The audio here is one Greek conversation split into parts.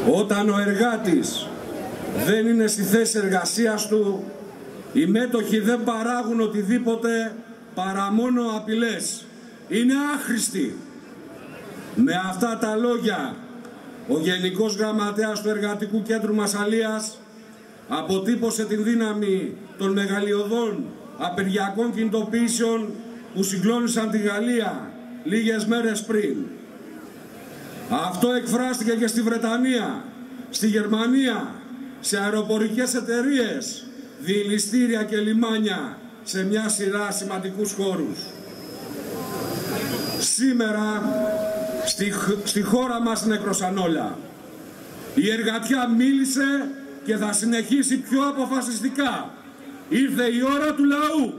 Όταν ο εργάτης δεν είναι στη θέση εργασίας του, οι μέτοχοι δεν παράγουν οτιδήποτε παρά μόνο απειλές. Είναι άχρηστοι. Με αυτά τα λόγια, ο Γενικός Γραμματέας του Εργατικού Κέντρου Μασσαλίας αποτύπωσε την δύναμη των μεγαλειωδών απεργιακών κινητοποιήσεων που συγκλώνησαν τη Γαλλία λίγες μέρες πριν. Αυτό εκφράστηκε και στη Βρετανία, στη Γερμανία, σε αεροπορικές εταιρείες, διελιστήρια και λιμάνια, σε μια σειρά σημαντικούς χώρους. Σήμερα, στη χώρα μας νεκρώσαν όλα. Η εργατιά μίλησε και θα συνεχίσει πιο αποφασιστικά. Ήρθε η ώρα του λαού.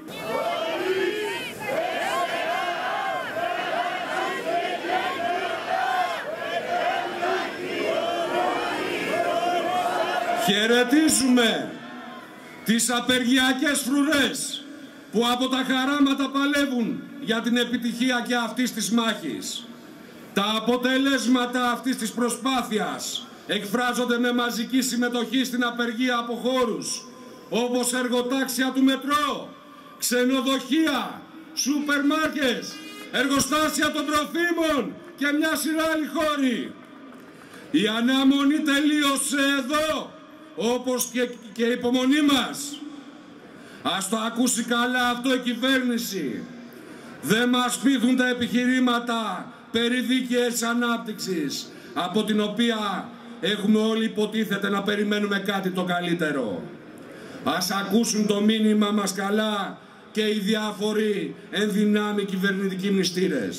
Χαιρετίζουμε τις απεργιακές φρουρές που από τα χαράματα παλεύουν για την επιτυχία και αυτής της μάχης. Τα αποτελέσματα αυτής της προσπάθειας εκφράζονται με μαζική συμμετοχή στην απεργία από χώρους όπως εργοτάξια του μετρό, ξενοδοχεία, σούπερ μάρκετ, εργοστάσια των τροφίμων και μια σειρά άλλοι χώροι. Η αναμονή τελείωσε εδώ, όπως και η υπομονή μας. Ας το ακούσει καλά αυτό η κυβέρνηση. Δεν μας πείθουν τα επιχειρήματα περί δίκαιης ανάπτυξης, από την οποία έχουμε όλοι υποτίθεται να περιμένουμε κάτι το καλύτερο. Ας ακούσουν το μήνυμα μας καλά και οι διάφοροι ενδυνάμει κυβερνητικοί μνηστήρες.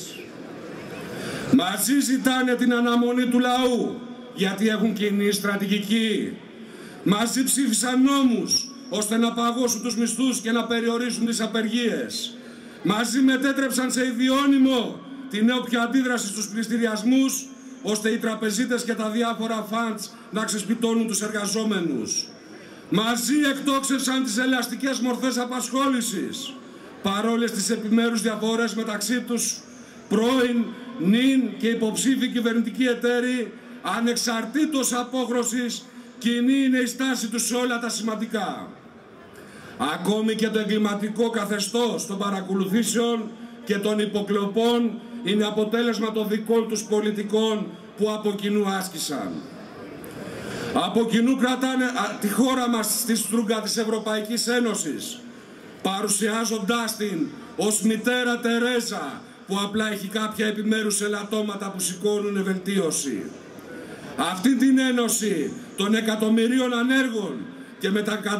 Μαζί ζητάνε την αναμονή του λαού, γιατί έχουν κοινή στρατηγική. Μαζί ψήφισαν νόμους ώστε να παγώσουν τους μισθούς και να περιορίσουν τις απεργίες. Μαζί μετέτρεψαν σε ιδιώνυμο την όποια αντίδραση στους πληστηριασμούς, ώστε οι τραπεζίτες και τα διάφορα φαντς να ξεσπιτώνουν τους εργαζόμενους. Μαζί εκτόξευσαν τις ελαστικές μορφές απασχόλησης, παρόλες τις επιμέρους διαφορές μεταξύ τους, πρώην, νυν και υποψήφοι κυβερνητικοί εταίροι, ανεξαρτήτως απόχρωσης, κοινή είναι η στάση τους σε όλα τα σημαντικά. Ακόμη και το εγκληματικό καθεστώς των παρακολουθήσεων και των υποκλοπών είναι αποτέλεσμα των δικών τους πολιτικών που από κοινού άσκησαν. Από κοινού κρατάνε τη χώρα μας στη στρούγκα της Ευρωπαϊκής Ένωσης, παρουσιάζοντάς την ως μητέρα Τερέζα που απλά έχει κάποια επιμέρους ελαττώματα που σηκώνουν βελτίωση. Αυτή την ένωση των εκατομμυρίων ανέργων και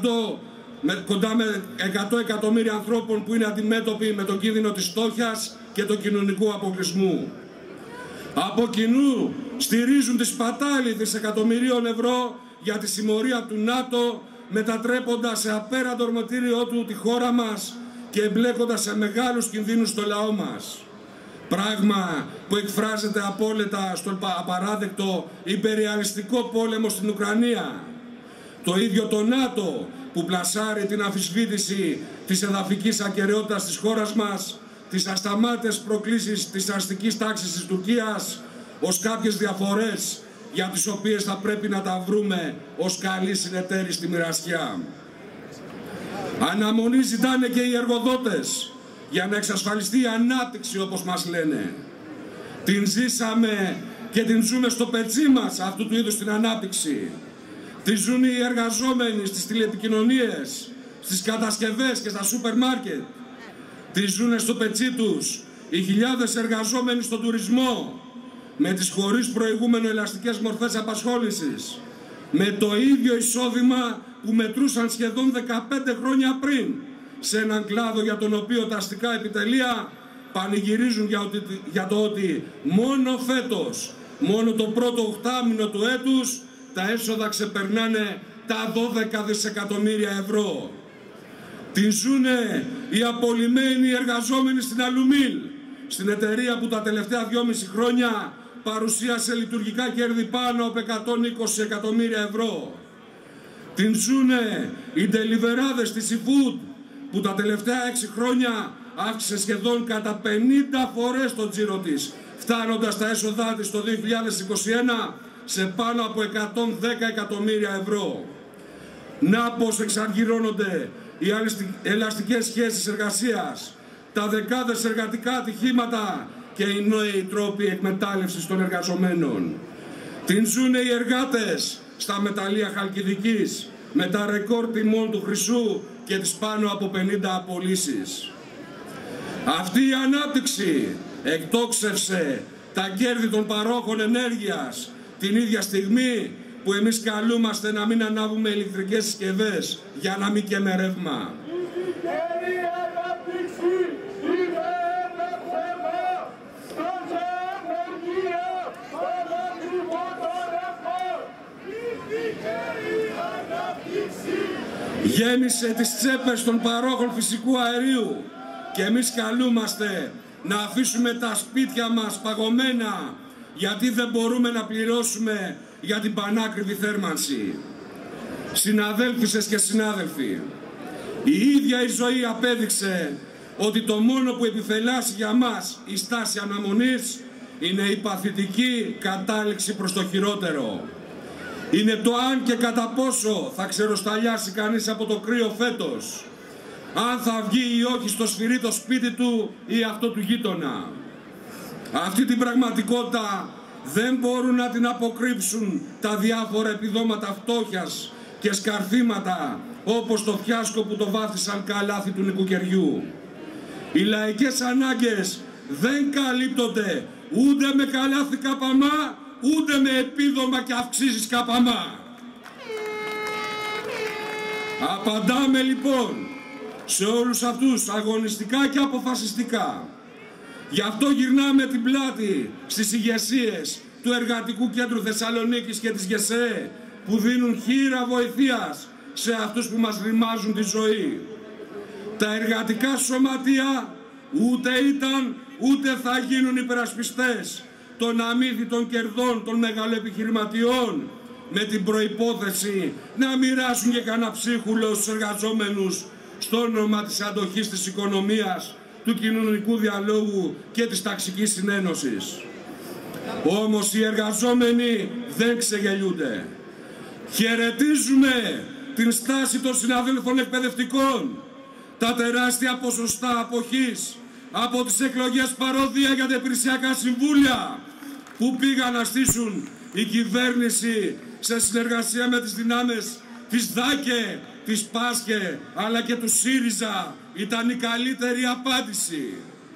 κοντά με 100 εκατομμύρια ανθρώπων που είναι αντιμέτωποι με τον κίνδυνο της φτώχειας και του κοινωνικού αποκλεισμού. Από κοινού στηρίζουν τη σπατάλη δισεκατομμυρίων ευρώ για τη συμμορία του ΝΑΤΟ, μετατρέποντας σε απέραντο ορμητήριό του τη χώρα μας και εμπλέκοντας σε μεγάλους κινδύνους το λαό μας. Πράγμα που εκφράζεται απόλυτα στον απαράδεκτο ιμπεριαλιστικό πόλεμο στην Ουκρανία. Το ίδιο το ΝΑΤΟ που πλασάρει την αμφισβήτηση της εδαφικής ακεραιότητας της χώρας μας, τις ασταμάτητες προκλήσεις της αστικής τάξης της Τουρκίας, ως κάποιες διαφορές για τις οποίες θα πρέπει να τα βρούμε ως καλοί συνεταίροι στη μοιρασιά. Αναμονή ζητάνε και οι εργοδότες για να εξασφαλιστεί η ανάπτυξη, όπως μας λένε. Την ζήσαμε και την ζούμε στο πετσί μας αυτού του είδους την ανάπτυξη. Τη ζουν οι εργαζόμενοι στις τηλεπικοινωνίες, στις κατασκευές και στα σούπερ μάρκετ. Τη ζουν στο πετσί τους οι χιλιάδες εργαζόμενοι στον τουρισμό, με τις χωρίς προηγούμενο ελαστικές μορφές απασχόλησης, με το ίδιο εισόδημα που μετρούσαν σχεδόν 15 χρόνια πριν, σε έναν κλάδο για τον οποίο τα αστικά επιτελεία πανηγυρίζουν για το ότι μόνο φέτος, μόνο το πρώτο οκτάμηνο του έτους, τα έσοδα ξεπερνάνε τα 12 δισεκατομμύρια ευρώ. Την ζουνε οι απολυμμένοι εργαζόμενοι στην Αλουμίλ, στην εταιρεία που τα τελευταία 2,5 χρόνια παρουσίασε λειτουργικά κέρδη πάνω από 120 εκατομμύρια ευρώ. Την ζουνε οι ντελιβεράδες της eFood, που τα τελευταία 6 χρόνια αύξησε σχεδόν κατά 50 φορές το τζίρο της, φτάνοντας τα έσοδά της το 2021 σε πάνω από 110 εκατομμύρια ευρώ. Να πως εξαργυρώνονται οι ελαστικές σχέσεις εργασίας, τα δεκάδες εργατικά ατυχήματα και οι νέοι τρόποι εκμετάλλευσης των εργαζομένων. Την ζουνε οι εργάτες στα μεταλλεία Χαλκιδικής με τα ρεκόρ τιμών του χρυσού και τις πάνω από 50 απολύσεις. Αυτή η ανάπτυξη εκτόξευσε τα κέρδη των παρόχων ενέργειας την ίδια στιγμή που εμείς καλούμαστε να μην ανάβουμε ηλεκτρικές συσκευές για να μην καίμε ρεύμα. Γέμισε τις τσέπες των παρόχων φυσικού αερίου και εμείς καλούμαστε να αφήσουμε τα σπίτια μας παγωμένα γιατί δεν μπορούμε να πληρώσουμε για την πανάκριβη θέρμανση. Συναδέλφισες και συνάδελφοι, η ίδια η ζωή απέδειξε ότι το μόνο που επιφυλάσσει για μας η στάση αναμονής είναι η παθητική κατάληξη προς το χειρότερο. Είναι το αν και κατά πόσο θα ξεροσταλιάσει κανείς από το κρύο φέτος, αν θα βγει ή όχι στο σφυρί το σπίτι του ή αυτό του γείτονα. Αυτή την πραγματικότητα δεν μπορούν να την αποκρύψουν τα διάφορα επιδόματα φτώχειας και σκαρφήματα όπως το φιάσκο που το βάφτισαν καλάθι του νοικοκυριού. Οι λαϊκές ανάγκες δεν καλύπτονται ούτε με καλάθι καπαμά, ούτε με επίδομα και αυξήσεις καπαμά. Απαντάμε λοιπόν σε όλους αυτούς αγωνιστικά και αποφασιστικά. Γι' αυτό γυρνάμε την πλάτη στις ηγεσίες του Εργατικού Κέντρου Θεσσαλονίκης και της ΓΕΣΕ που δίνουν χείρα βοηθείας σε αυτούς που μας ρημάζουν τη ζωή. Τα εργατικά σωματεία ούτε ήταν ούτε θα γίνουν υπερασπιστές των αμύθιτων κερδών των μεγαλοεπιχειρηματιών με την προϋπόθεση να μοιράσουν και κανένα ψίχουλο στους εργαζόμενους στο όνομα της αντοχής της οικονομίας, του κοινωνικού διαλόγου και της ταξικής συνένωσης. Όμως οι εργαζόμενοι δεν ξεγελιούνται. Χαιρετίζουμε την στάση των συναδέλφων εκπαιδευτικών, τα τεράστια ποσοστά αποχής από τις εκλογές παρόδια για τα υπηρεσιακά συμβούλια που πήγαν να στήσουν η κυβέρνηση σε συνεργασία με τις δυνάμεις της ΔΑΚΕ, της ΠΑΣΚΕ αλλά και του ΣΥΡΙΖΑ ήταν η καλύτερη απάντηση.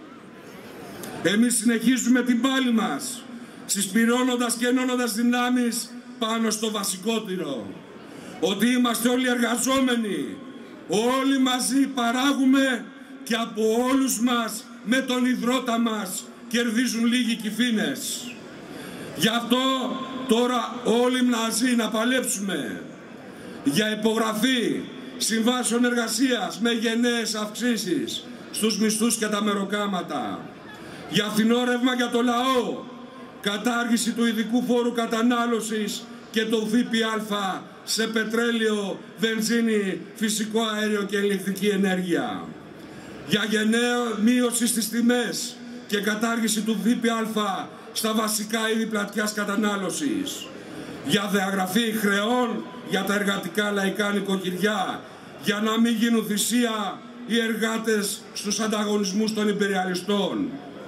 Εμείς συνεχίζουμε την πάλη μας, συσπυρώνοντας και ενώνοντας δυνάμεις πάνω στο βασικότερο, ότι είμαστε όλοι εργαζόμενοι, όλοι μαζί παράγουμε και από όλους μας με τον ιδρώτα μας κερδίζουν λίγοι κυφήνες. Γι' αυτό τώρα όλοι μαζί να παλέψουμε για υπογραφή συμβάσεων εργασίας με γενναίες αυξήσεις στους μισθούς και τα μεροκάματα, για φθηνό ρεύμα για το λαό, κατάργηση του ειδικού φόρου κατανάλωσης και το ΦΠΑ σε πετρέλαιο, βενζίνη, φυσικό αέριο και ηλεκτρική ενέργεια, για γενναία μείωση στις τιμές και κατάργηση του ΦΠΑ στα βασικά είδη πλατιάς κατανάλωσης, για διαγραφή χρεών για τα εργατικά λαϊκά νοικοκυριά, για να μην γίνουν θυσία οι εργάτες στους ανταγωνισμούς των υπεριαλιστών.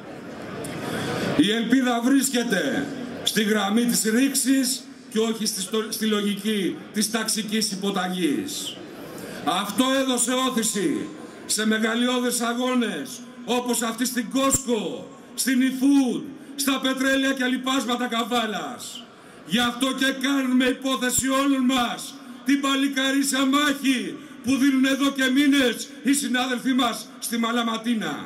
Η ελπίδα βρίσκεται στη γραμμή της ρήξης και όχι στη λογική της ταξικής υποταγής. Αυτό έδωσε όθηση σε μεγαλειώδες αγώνες όπως αυτή στην Κόσκο, στην eFood, στα πετρέλαια και λιπάσματα καβάλας. Γι' αυτό και κάνουμε υπόθεση όλων μας την παλικαρίσια μάχη που δίνουν εδώ και μήνες οι συνάδελφοί μας στη Μαλαματίνα.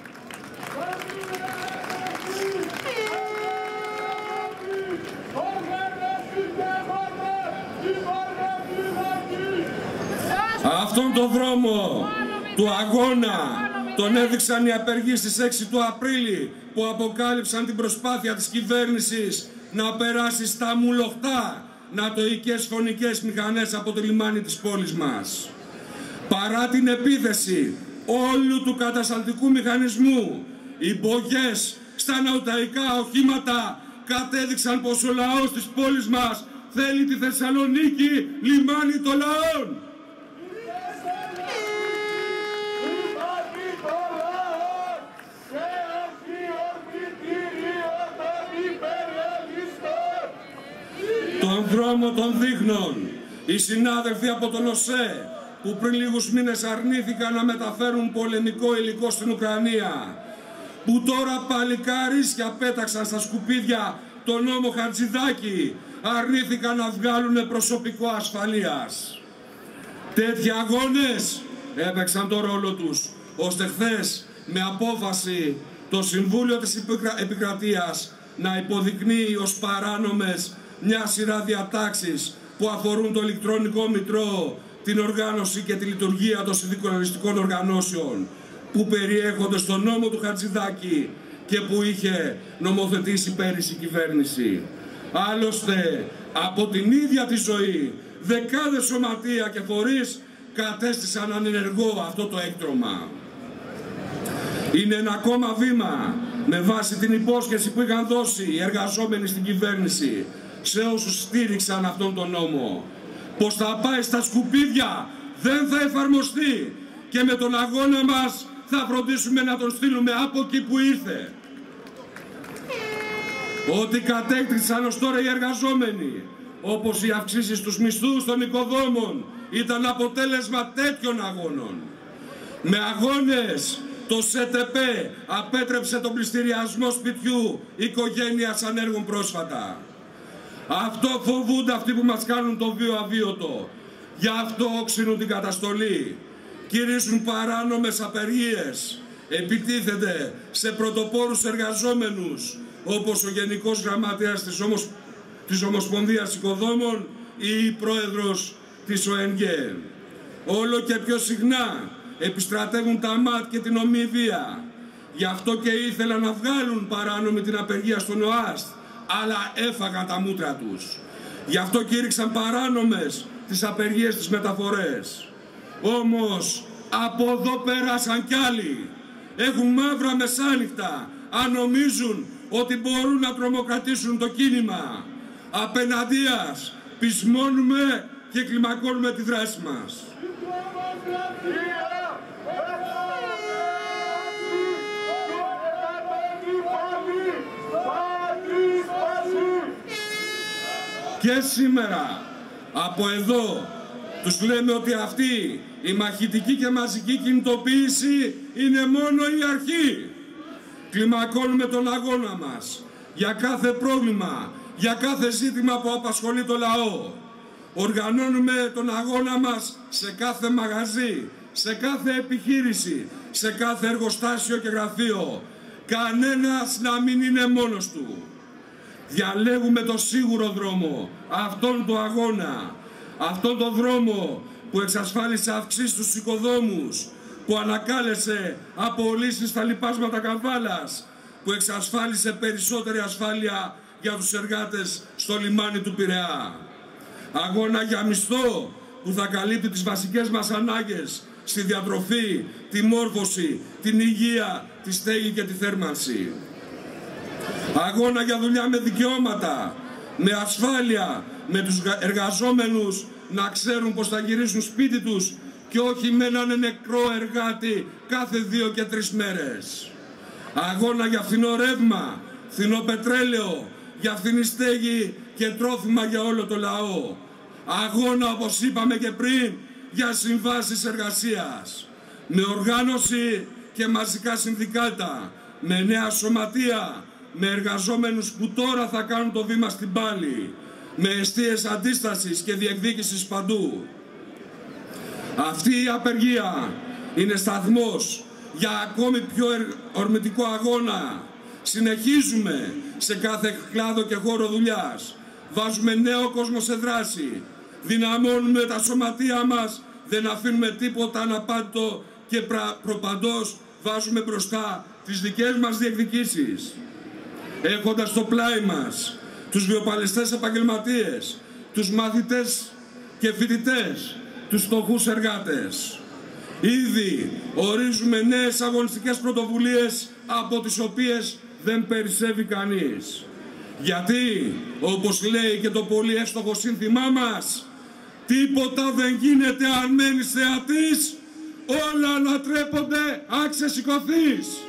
Αυτόν τον δρόμο του αγώνα τον έδειξαν οι απεργοί στις 6 του Απρίλη που αποκάλυψαν την προσπάθεια της κυβέρνησης να περάσει στα μουλοχτά νατοικές φωνικές μηχανές από το λιμάνι της πόλης μας. Παρά την επίθεση όλου του κατασταλτικού μηχανισμού, οι μπογιές στα ναοταϊκά οχήματα κατέδειξαν πως ο λαός της πόλης μας θέλει τη Θεσσαλονίκη λιμάνι των λαών. Τον δρόμο των δείχνων οι συνάδελφοι από τον ΟΣΕ που πριν λίγους μήνες αρνήθηκαν να μεταφέρουν πολεμικό υλικό στην Ουκρανία, που τώρα παλικάρίσια πέταξαν στα σκουπίδια τον νόμο Χατζηδάκη, αρνήθηκαν να βγάλουν προσωπικό ασφαλείας. Τέτοιοι αγώνες έπαιξαν το ρόλο τους, ώστε χθες με απόφαση το Συμβούλιο της Επικρατείας να υποδεικνύει ως παράνομες μια σειρά διατάξεις που αφορούν το ηλεκτρονικό μητρό, την οργάνωση και τη λειτουργία των συνδικαλιστικών οργανώσεων που περιέχονται στον νόμο του Χατζηδάκη και που είχε νομοθετήσει πέρυσι η κυβέρνηση. Άλλωστε, από την ίδια τη ζωή, δεκάδες σωματεία και φορείς κατέστησαν ανενεργό αυτό το έκτρωμα. Είναι ένα ακόμα βήμα με βάση την υπόσχεση που είχαν δώσει οι εργαζόμενοι στην κυβέρνηση σε όσους στήριξαν αυτόν τον νόμο, πως θα πάει στα σκουπίδια, δεν θα εφαρμοστεί και με τον αγώνα μας θα φροντίσουμε να τον στείλουμε από εκεί που ήρθε. Ό,τι κατέκτησαν ως τώρα οι εργαζόμενοι, όπως οι αυξήσεις στους μισθούς των οικοδόμων, ήταν αποτέλεσμα τέτοιων αγώνων. Με αγώνες το ΣΕΤΕΠ απέτρεψε τον πληστηριασμό σπιτιού οικογένειας ανέργων πρόσφατα. Αυτό φοβούνται αυτοί που μας κάνουν το βίο αβίωτο. Γι' αυτό όξινουν την καταστολή. Κηρύσουν παράνομες απεργίες. Επιτίθενται σε πρωτοπόρους εργαζόμενους, όπως ο Γενικός Γραμματέας της Ομοσπονδίας Οικοδόμων ή η Πρόεδρος της ΟΕΝΓΕ. Όλο και πιο συχνά επιστρατεύουν τα ΜΑΤ και την ομοιβία. Γι' αυτό και ήθελαν να βγάλουν παράνομη την απεργία στον ΟΑΣΤ, αλλά έφαγαν τα μούτρα τους. Γι' αυτό κήρυξαν παράνομες τις απεργίες στις μεταφορές. Όμως από εδώ πέρασαν κι άλλοι. Έχουν μαύρα μεσάνυχτα αν νομίζουν ότι μπορούν να τρομοκρατήσουν το κίνημα. Απέναντίας πεισμώνουμε και κλιμακώνουμε τη δράση μας. Και σήμερα από εδώ τους λέμε ότι αυτή η μαχητική και μαζική κινητοποίηση είναι μόνο η αρχή. Κλιμακώνουμε τον αγώνα μας για κάθε πρόβλημα, για κάθε ζήτημα που απασχολεί το λαό. Οργανώνουμε τον αγώνα μας σε κάθε μαγαζί, σε κάθε επιχείρηση, σε κάθε εργοστάσιο και γραφείο. Κανένας να μην είναι μόνος του. Διαλέγουμε το σίγουρο δρόμο, αυτόν τον αγώνα, αυτόν τον δρόμο που εξασφάλισε αυξήσεις στους οικοδόμους, που ανακάλεσε απολύσεις στα λιπάσματα καβάλας, που εξασφάλισε περισσότερη ασφάλεια για τους εργάτες στο λιμάνι του Πειραιά. Αγώνα για μισθό που θα καλύπτει τις βασικές μας ανάγκες στη διατροφή, τη μόρφωση, την υγεία, τη στέγη και τη θέρμανση. Αγώνα για δουλειά με δικαιώματα, με ασφάλεια, με τους εργαζόμενους να ξέρουν πως θα γυρίσουν σπίτι τους και όχι με έναν νεκρό εργάτη κάθε 2 και 3 μέρες. Αγώνα για φθηνό ρεύμα, φθηνό πετρέλαιο, για φθηνή στέγη και τρόφιμα για όλο το λαό. Αγώνα, όπως είπαμε και πριν, για συμβάσεις εργασίας, με οργάνωση και μαζικά συνδικάτα, με νέα σωματεία, με εργαζόμενους που τώρα θα κάνουν το βήμα στην πάλη, με εστίες αντίστασης και διεκδίκησης παντού. Αυτή η απεργία είναι σταθμός για ακόμη πιο ορμητικό αγώνα. Συνεχίζουμε σε κάθε κλάδο και χώρο δουλειάς. Βάζουμε νέο κόσμο σε δράση. Δυναμώνουμε τα σωματεία μας. Δεν αφήνουμε τίποτα αναπάντητο και προπαντός βάζουμε μπροστά τις δικές μας διεκδικήσεις. Έχοντας στο πλάι μας τους βιοπαλαιστές επαγγελματίες, τους μαθητές και φοιτητές, τους φτωχούς εργάτες. Ήδη ορίζουμε νέες αγωνιστικές πρωτοβουλίες από τις οποίες δεν περισσεύει κανείς. Γιατί, όπως λέει και το πολύ εύστοχο σύνθημά μας, τίποτα δεν γίνεται αν μένεις θεατής, όλα ανατρέπονται αν ξεσηκωθείς.